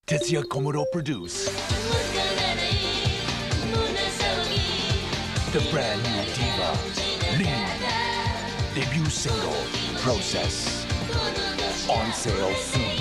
Tetsuya Komodo produce the brand new diva, Lean. Debut single, Process. On sale soon.